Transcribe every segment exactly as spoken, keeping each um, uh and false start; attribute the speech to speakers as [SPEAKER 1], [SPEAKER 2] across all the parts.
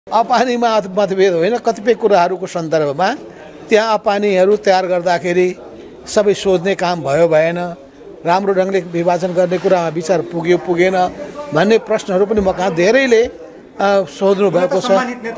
[SPEAKER 1] अपानीमा मतभेद होइन, कतिपय कुराहरूको सन्दर्भमा त्यहाँ अपानीहरू तयार गर्दाखेरि सबै सोध्ने काम भयो भएन, राम्रो ढङ्गले विभाजन गर्ने कुरामा विचार पुग्यो पुगेन भन्ने प्रश्नहरू पनि म कहाँ धेरैले सोध्नु भएको छ।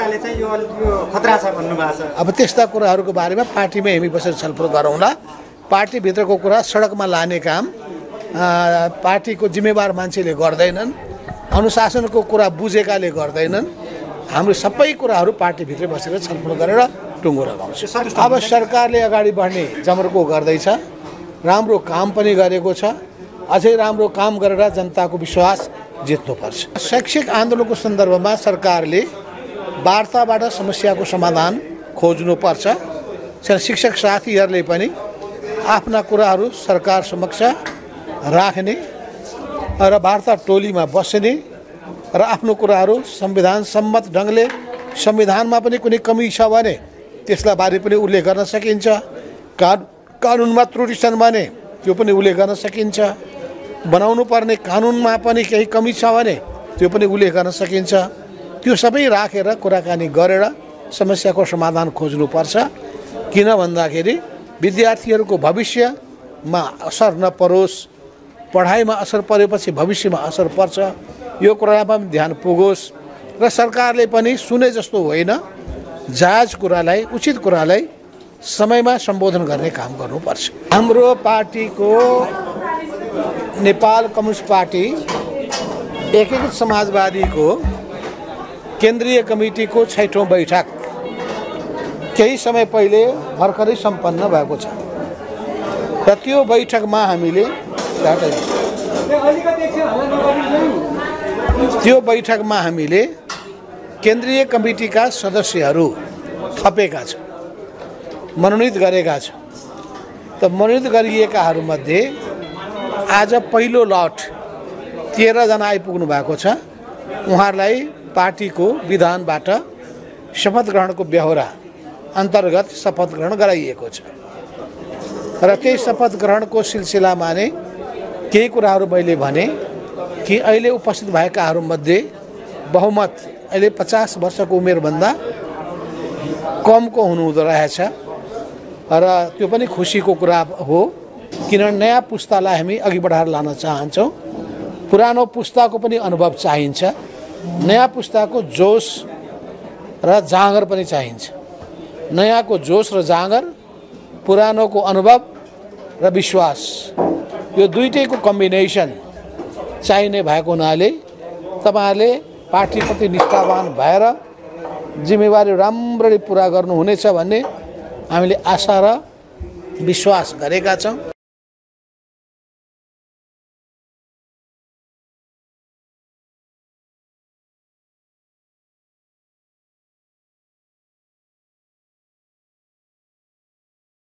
[SPEAKER 1] अब त्यस्ता कुराहरूको बारेमा पार्टीमै हामी बसेर छलफल गरौँला। पार्टीभित्रको कुरा सडकमा लाने काम पार्टीको जिम्मेवार मान्छेले गर्दैनन्, अनुशासनको कुरा बुझेकाले गर्दैनन्। हाम्रो सबै कुराहरू पार्टीभित्रै बसेर छलफल गरेर टुङ्गो लगाउँछ। अब सरकारले अगाडि बढ्ने जमर्को गर्दैछ, राम्रो काम पनि गरेको छ, अझै राम्रो काम गरेर जनताको विश्वास जित्नुपर्छ। शैक्षिक आन्दोलनको सन्दर्भमा सरकारले वार्ताबाट समस्याको समाधान खोज्नुपर्छ। शिक्षक साथीहरूले पनि आफ्ना कुराहरू सरकार समक्ष राख्ने र वार्ता टोलीमा बस्ने र आफ्नो कुराहरू संविधान सम्मत ढङ्गले संविधानमा पनि कुनै कमी छ भने त्यसलाई बारे पनि उल्लेख गर्न सकिन्छ, कानुनमा त्रुटि छन् भने त्यो पनि उल्लेख गर्न सकिन्छ, बनाउनु पर्ने कानुनमा पनि केही कमी छ भने त्यो पनि उल्लेख गर्न सकिन्छ। त्यो सबै राखेर कुराकानी गरेर समस्याको समाधान खोज्नुपर्छ। किन भन्दाखेरि विद्यार्थीहरूको भविष्यमा असर नपरोस्, पढाइमा असर परेपछि भविष्यमा असर पर्छ, यो कुरामा पनि ध्यान पुगोस् र सरकारले पनि सुने जस्तो होइन, जायज कुरालाई, उचित कुरालाई समयमा सम्बोधन गर्ने काम गर्नुपर्छ। हाम्रो पार्टीको नेपाल कम्युनिस्ट पार्टी एकीकृत समाजवादीको केन्द्रीय कमिटीको छैठौँ बैठक केही समय पहिले भर्खरै सम्पन्न भएको छ र त्यो बैठकमा हामीले त्यो बैठकमा हामीले केन्द्रीय कमिटीका सदस्यहरू थपेका छौँ, मनोनित गरेका छौँ। त मनोनित गरिएकाहरूमध्ये आज पहिलो लट तेह्रजना आइपुग्नु भएको छ। उहाँहरूलाई पार्टीको विधानबाट शपथ ग्रहणको बेहोरा अन्तर्गत शपथ ग्रहण गराइएको छ र त्यही शपथ ग्रहणको सिलसिलामा नै केही कुराहरू मैले भने कि अहिले उपस्थित भएकाहरूमध्ये बहुमत अहिले पचास वर्षको उमेरभन्दा कमको हुनुहुँदो रहेछ र त्यो पनि खुसीको कुरा हो, किनभने नयाँ पुस्तालाई हामी अघि बढाएर लान चाहन्छौँ। पुरानो पुस्ताको पनि अनुभव चाहिन्छ, नयाँ पुस्ताको जोस र जाँगर पनि चाहिन्छ। नयाँको जोस र जाँगर, पुरानोको अनुभव र विश्वास, यो दुईटैको कम्बिनेसन चाहिने भएको हुनाले तपाईँहरूले पार्टीप्रति निष्ठावान भएर जिम्मेवारी राम्ररी पुरा गर्नुहुनेछ भन्ने हामीले आशा र विश्वास गरेका छौँ।